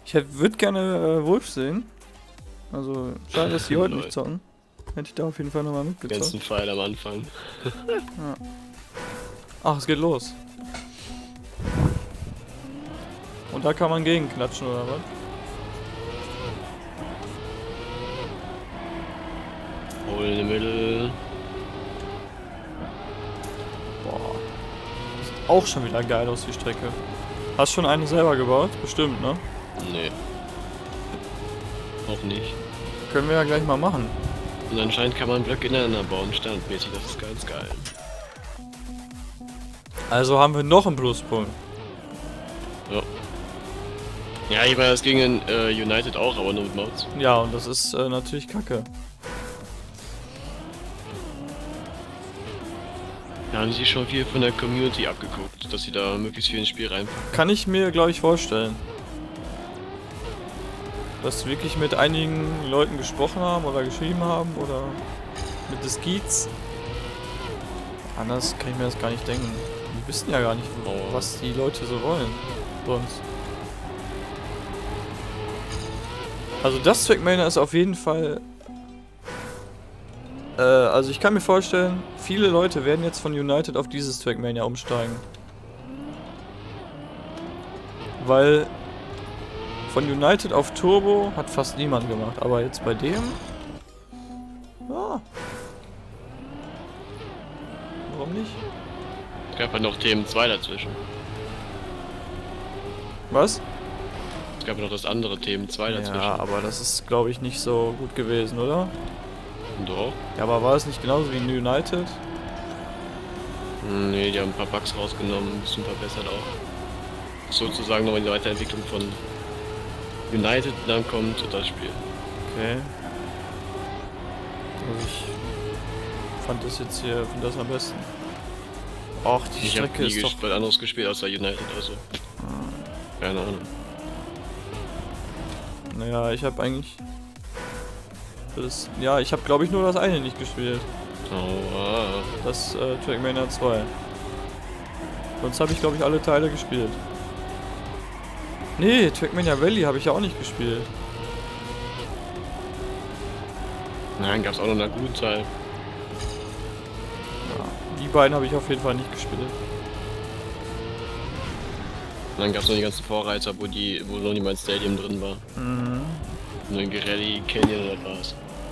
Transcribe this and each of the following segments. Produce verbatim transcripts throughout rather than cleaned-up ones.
Ich würde gerne äh, Wolf sehen. Also, schade, dass die heute nicht zocken. Hätte ich da auf jeden Fall nochmal mitgezockt. Ganzen Pfeil am Anfang. Ja. Ach, es geht los. Und da kann man gegenklatschen, oder was? Hol in the middle. Boah. Sieht auch schon wieder geil aus, die Strecke. Hast schon eine selber gebaut? Bestimmt, ne? Nee. Auch nicht. Können wir ja gleich mal machen. Und anscheinend kann man Blöcke ineinander bauen, standmäßig, das ist ganz geil. Also haben wir noch einen Pluspunkt. Ja. Ja, ich meine, das ging in äh, United auch, aber nur mit Mods. Ja, und das ist äh, natürlich kacke. Da haben sie schon viel von der Community abgeguckt, dass sie da möglichst viel ins Spiel reinpacken. Kann ich mir, glaube ich, vorstellen. Dass sie wirklich mit einigen Leuten gesprochen haben oder geschrieben haben oder mit des Geeks. Anders kann ich mir das gar nicht denken. Die wissen ja gar nicht, Oh. was die Leute so wollen. Sonst. Also das Trackmania ist auf jeden Fall... Äh, also ich kann mir vorstellen, viele Leute werden jetzt von United auf dieses Trackmania umsteigen. Weil... Von United auf Turbo hat fast niemand gemacht, aber jetzt bei dem... Ja. Warum nicht? Es gab ja noch T M zwei dazwischen. Was? Es gab ja noch das andere T M zwei dazwischen. Ja, aber das ist, glaube ich, nicht so gut gewesen, oder? Doch. Ja, aber war es nicht genauso wie in United? Nee, die haben ein paar Bugs rausgenommen, ein bisschen verbessert auch. Sozusagen noch in die Weiterentwicklung von United, dann kommt das Spiel. Okay. Also ich fand das jetzt hier, finde das am besten. Ach, die Ich habe Strecke nie ist doch... was anderes gespielt außer United, also. Keine Ahnung. Naja, ich habe eigentlich... Das, ja, ich habe glaube ich nur das eine nicht gespielt. Oh, ah. Das äh, Trackmania zwei. Sonst habe ich glaube ich alle Teile gespielt. Nee, Trackmania Valley habe ich ja auch nicht gespielt. Nein, gab's auch noch einen guten Teil. Ja, die beiden habe ich auf jeden Fall nicht gespielt. Und dann gab's noch die ganzen Vorreiter, wo die, wo noch niemand Stadium drin war. Mhm. Nur in Gerelli, Canyon oder was.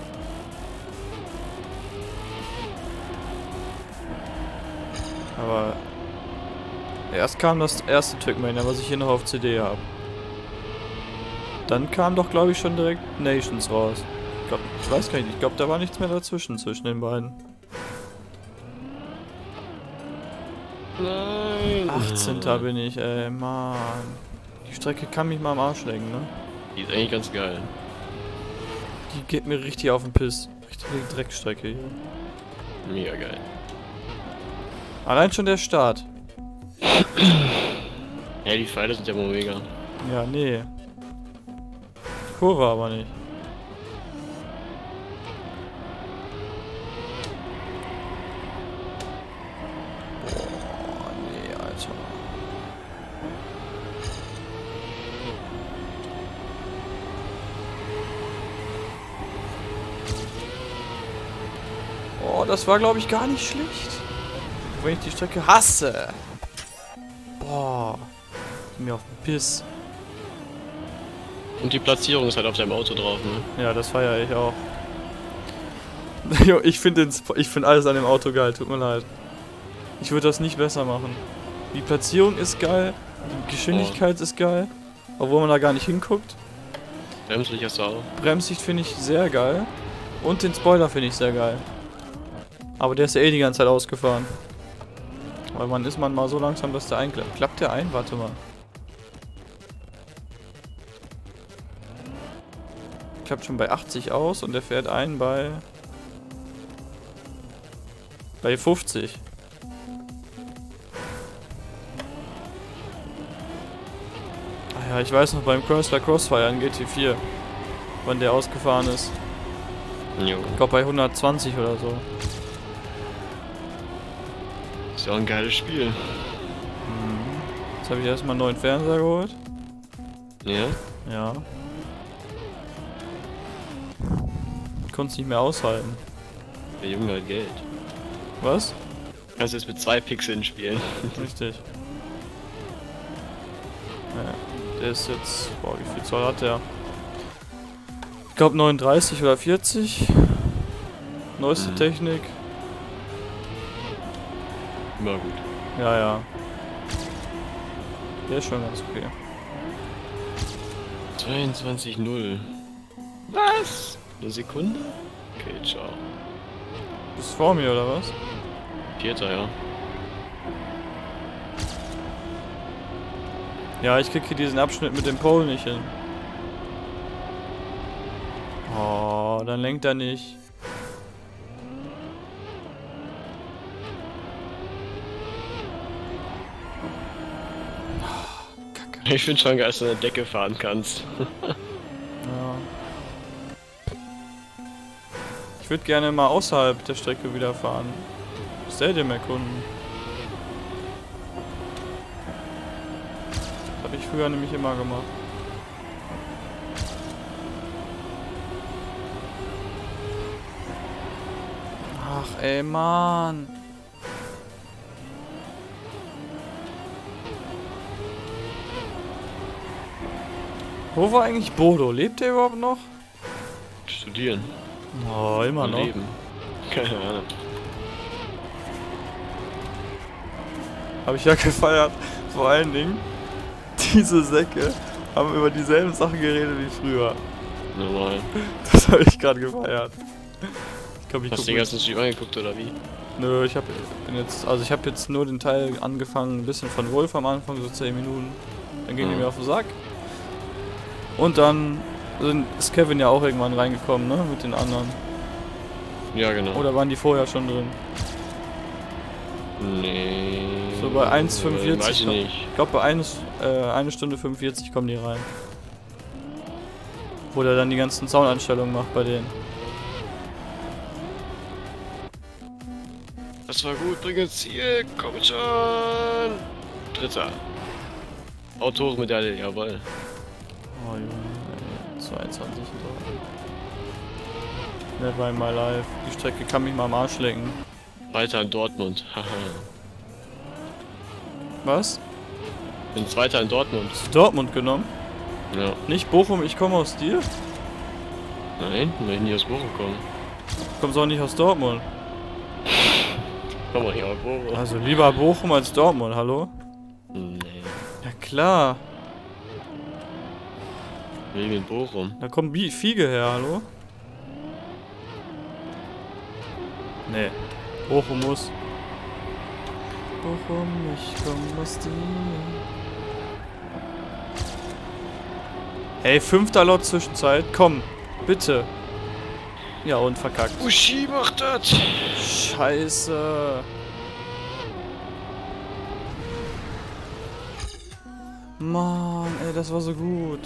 Aber erst kam das erste Trackmania, was ich hier noch auf C D habe. Dann kam doch glaube ich schon direkt Nations raus. Ich, glaub, ich weiß gar nicht, ich glaube da war nichts mehr dazwischen zwischen den beiden. Nein! achtzehnter bin ich, ey, Mann. Die Strecke kann mich mal am Arsch lecken, ne? Die ist eigentlich ganz geil. Die geht mir richtig auf den Piss. Richtige Dreckstrecke hier. Mega geil. Allein schon der Start. Ja, die Pfeile sind ja wohl mega. Ja, nee. Kurve aber nicht. Boah, nee, Alter. Oh, das war glaube ich gar nicht schlecht. Wenn ich die Strecke hasse. Boah. Mir auf den Piss. Und die Platzierung ist halt auf deinem Auto drauf, ne? Ja, das feiere ich auch. Jo, ich finde ich find alles an dem Auto geil, tut mir leid. Ich würde das nicht besser machen. Die Platzierung ist geil, die Geschwindigkeit oh. ist geil, obwohl man da gar nicht hinguckt. Bremslicht hast du auch. Bremssicht finde ich sehr geil. Und den Spoiler finde ich sehr geil. Aber der ist ja eh die ganze Zeit ausgefahren. Weil wann ist man mal so langsam, dass der einklappt? Klappt der ein? Warte mal. Klappt schon bei achtzig aus und der fährt ein bei... bei fünfzig. Ah ja, ich weiß noch beim Chrysler Crossfire in G T vier, wann der ausgefahren ist. Jo. Ich glaube bei hundertzwanzig oder so. Ist ja auch ein geiles Spiel. Jetzt habe ich erstmal einen neuen Fernseher geholt. Ja? Ja. Ich konnte es nicht mehr aushalten. Der Junge hat Geld. Was? Du kannst jetzt mit zwei Pixeln spielen. Richtig. Ja, der ist jetzt... Boah, wie viel Zoll hat der? Ich glaube neununddreißig oder vierzig. Neueste Mhm. Technik. Immer gut. Ja, ja. Der ist schon ganz okay. zweiundzwanzig null. Was? Eine Sekunde? Okay, ciao. Bist du vor mir oder was? Vierter, ja. Ja, ich krieg hier diesen Abschnitt mit dem Pole nicht hin. Oh, dann lenkt er nicht. Ich finde schon geil, dass du an der Decke fahren kannst. Ja. Ich würde gerne mal außerhalb der Strecke wieder fahren. Stadium erkunden. Das habe ich früher nämlich immer gemacht. Ach ey, Mann. Wo war eigentlich Bodo? Lebt er überhaupt noch? Studieren. Oh, immer Und noch. leben. Keine Ahnung. Habe ich ja gefeiert. Vor allen Dingen, diese Säcke haben über dieselben Sachen geredet wie früher. Normal. Das habe ich gerade gefeiert. Ich glaub, ich Hast du den ganzen Stream angeguckt oder wie? Nö, ich habe jetzt, also ich habe jetzt nur den Teil angefangen, ein bisschen von Wolf am Anfang, so zehn Minuten. Dann ging Mhm. die mir auf den Sack. Und dann sind, ist Kevin ja auch irgendwann reingekommen, ne, mit den anderen. Ja, genau. Oder waren die vorher schon drin? Nee. So bei eins Komma Weiß fünfundvierzig. ich nicht. Ich glaube bei eines, äh, eine Stunde fünfundvierzig kommen die rein. Wo der dann die ganzen Soundeinstellungen macht bei denen. Das war gut, bring ins Ziel, komm schon! Dritter. Autorenmedaille, jawohl. Oh Junge, ey, zweiundzwanzig Uhr. Never in my life. Die Strecke kann mich mal am Arsch lecken. Weiter in Dortmund, haha. Was? Bin Zweiter in Dortmund. Hast du Dortmund genommen? Ja. Nicht Bochum, ich komme aus dir? Nein, weil ich nie aus Bochum komme. Du kommst auch nicht aus Dortmund. Komm mal hier aus Bochum. Also lieber Bochum als Dortmund, hallo? Nee. Ja klar. Wegen in Bochum. Da kommt Bi- Fiege her, hallo? Nee. Bochum muss. Bochum, ich komm aus dir. Ey, fünfter Lot Zwischenzeit. Komm, bitte. Ja, und verkackt. Uschi macht das! Scheiße. Mann, ey, das war so gut.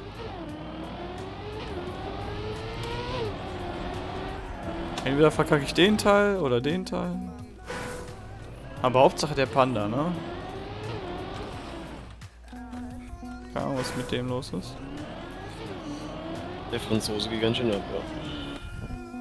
Entweder verkacke ich den Teil oder den Teil. Aber Hauptsache der Panda, ne? Keine Ahnung, was mit dem los ist. Der Franzose geht ganz schön ab, ja.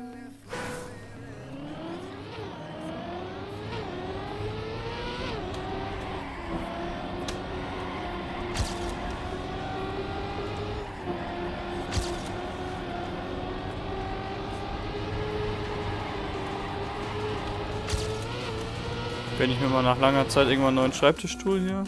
Gönn ich mir mal nach langer Zeit irgendwann einen neuen Schreibtischstuhl hier.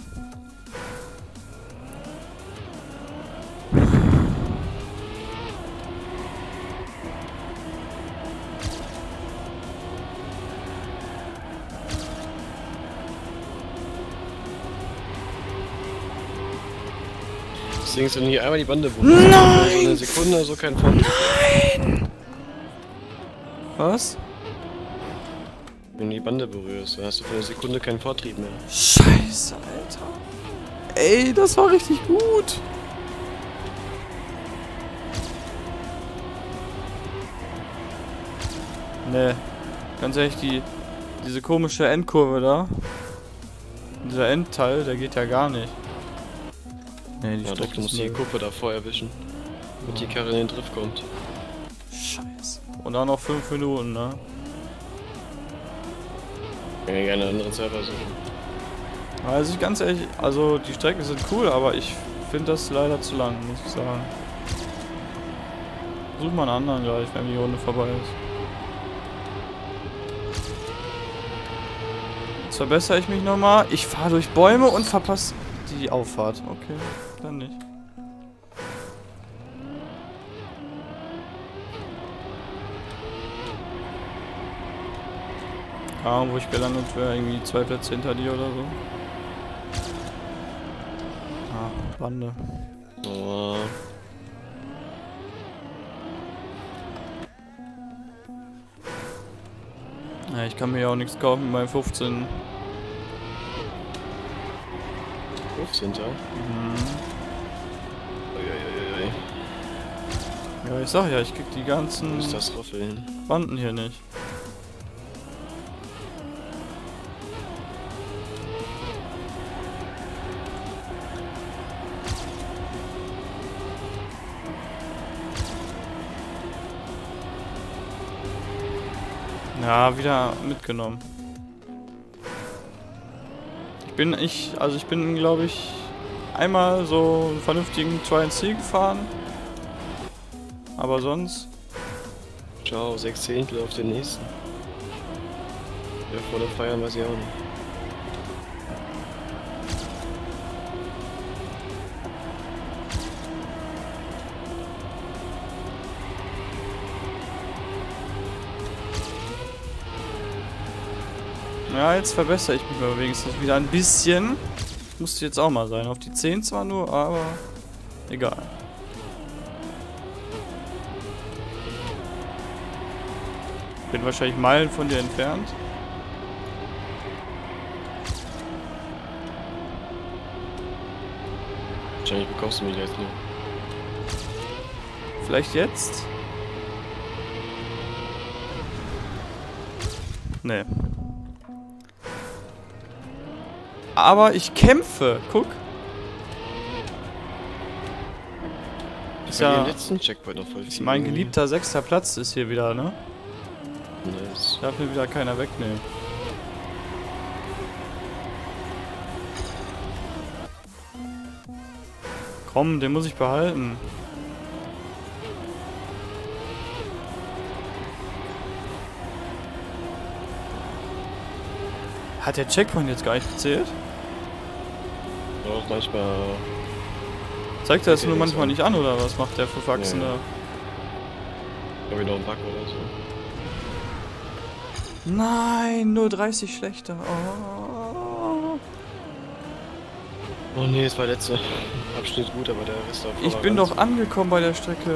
Deswegen ist dann hier einmal die Bande berührt. Nein! So eine Sekunde, so kein Fortschritt. Nein! Was? Wenn du die Bande berührst, dann hast du für eine Sekunde keinen Vortrieb mehr. Scheiße, Alter. Ey, das war richtig gut. Ne, ganz ehrlich, die, diese komische Endkurve da, dieser Endteil, der geht ja gar nicht. Nee, die Ja, Strecke doch, du musst ist die neu. Kuppe da vorher erwischen. Und die Karre in den Drift kommt. Scheiße. Und dann noch fünf Minuten, ne? Ich kann ja gerne einen anderen Server suchen. Also ich ganz ehrlich, also die Strecken sind cool, aber ich finde das leider zu lang, muss ich sagen. Such mal einen anderen gleich, wenn die Runde vorbei ist. Jetzt verbessere ich mich nochmal. Ich fahre durch Bäume und verpasse die Auffahrt. Okay, dann nicht. Ja, wo ich gelandet wäre, irgendwie zwei Plätze hinter dir oder so. Ah, Bande. Oh. Ja, ich kann mir ja auch nichts kaufen mit meinem fünfzehn. fünfzehnter Mhm. Uiuiuiui. Ja, ich sag ja, ich krieg die Wo ganzen ist das Roffeln? Banden hier nicht. Ja, wieder mitgenommen. Ich bin, ich, also ich bin, glaube ich, einmal so einen vernünftigen Try and See gefahren. Aber sonst... Ciao, sechs Zehntel auf den nächsten. Ja, vor der Feiern weiß ich auch nicht. Ja, jetzt verbessere ich mich mal wenigstens wieder ein bisschen. Musste jetzt auch mal sein. Auf die zehn zwar nur, aber egal. Bin wahrscheinlich Meilen von dir entfernt. Wahrscheinlich bekommst du mich jetzt nur. Vielleicht jetzt? Nee. Aber ich kämpfe. Guck. Ist Ich hab ja den letzten Checkpoint noch voll ist viel. mein geliebter sechster Platz ist hier wieder, ne? Nice. Darf mir wieder keiner wegnehmen. Komm, den muss ich behalten. Hat der Checkpoint jetzt gar nicht gezählt? Auch manchmal. Zeigt er das Okay, nur links manchmal oben. nicht an, oder was macht der für Faxen Ja, ja. da? Hab ich noch einen Bug oder so. Nein, nur dreißig schlechter. Oh. Oh nee, es war der letzte Abschnitt gut, aber der Rest auf Ich bin doch angekommen bei der Strecke.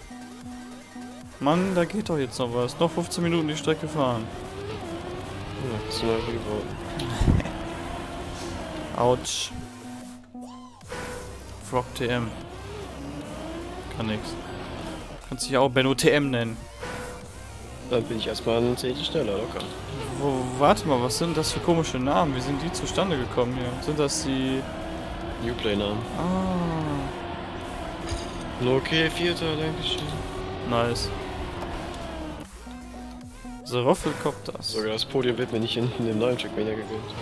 Mann, da geht doch jetzt noch was. Noch fünfzehn Minuten die Strecke fahren. Ja, bist du mal rübergebaut. Autsch. Frog T M. Kann nix. Kannst dich auch Benno T M nennen. Dann bin ich erstmal ein Zehntel schneller, locker. Wo, warte mal, was sind das für komische Namen? Wie sind die zustande gekommen hier? Sind das die... Newplay-Namen. Ah, Okay, Vierter, Dankeschön. nice. The Roffelcopters. Sogar das Podium wird mir nicht in, in dem neuen Trackmania gegönnt.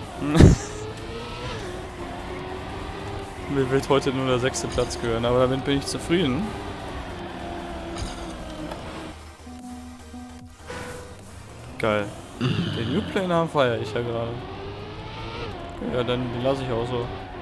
Mir wird heute nur der sechste Platz gehören, aber damit bin ich zufrieden. Geil. Den Newplay-Namen feiere ich ja gerade. Ja, dann den lasse ich auch so.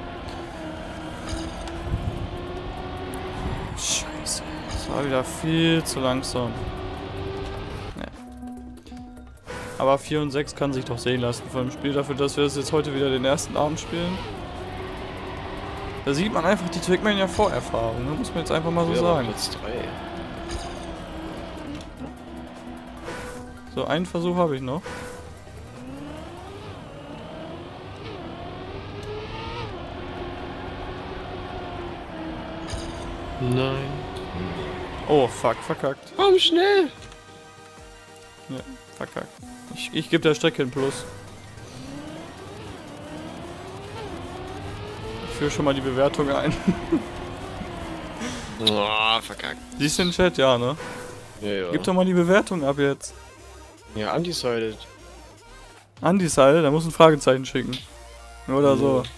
Scheiße. Das war wieder viel zu langsam. Nee. Aber vier und sechs kann sich doch sehen lassen vor dem Spiel, dafür, dass wir das jetzt heute wieder den ersten Abend spielen. Da sieht man einfach die Trackmania Vorerfahrung, ne? Muss man jetzt einfach mal so Ja, sagen. Platz drei. So, einen Versuch habe ich noch. Nein. Oh, fuck, verkackt. Komm schnell! Ja, verkackt. Ich, ich gebe der Strecke ein Plus. führe schon mal die Bewertung ein. Oh, verkackt. Siehst du den Chat? Ja, ne? Ja, ja. Gib doch mal die Bewertung ab jetzt. Ja, undecided. Undecided, da muss ein Fragezeichen schicken. Oder Ja. so.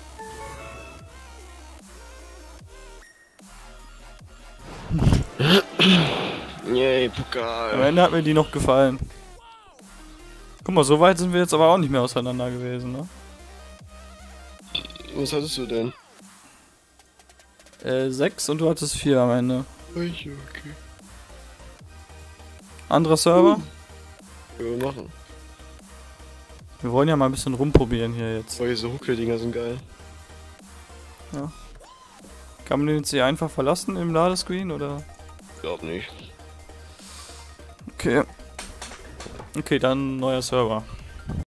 Yay, Am Pokal. Ende hat mir die noch gefallen. Guck mal, so weit sind wir jetzt aber auch nicht mehr auseinander gewesen, ne? Was hattest du denn? Äh, sechs und du hattest vier am Ende. Okay. Anderer Server? Können wir machen. Wir wollen ja mal ein bisschen rumprobieren hier jetzt. Oh, diese Huckeldinger sind geil. Kann man den jetzt hier einfach verlassen im Ladescreen, oder? Glaub nicht. Okay. Okay, dann neuer Server.